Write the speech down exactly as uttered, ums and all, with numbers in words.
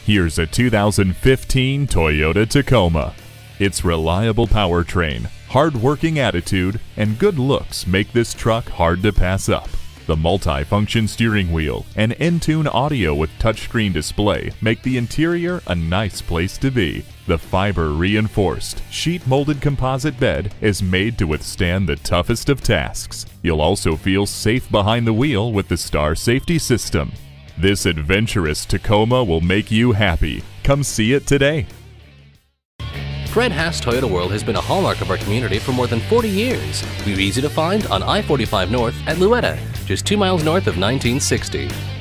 Here's a two thousand fifteen Toyota Tacoma. Its reliable powertrain, hard-working attitude, and good looks make this truck hard to pass up. The multi-function steering wheel and in-tune audio with touchscreen display make the interior a nice place to be. The fiber-reinforced, sheet-molded composite bed is made to withstand the toughest of tasks. You'll also feel safe behind the wheel with the Star Safety System. This adventurous Tacoma will make you happy. Come see it today. Fred Haas Toyota World has been a hallmark of our community for more than forty years. We're easy to find on I forty-five North at Louetta, just two miles north of nineteen sixty.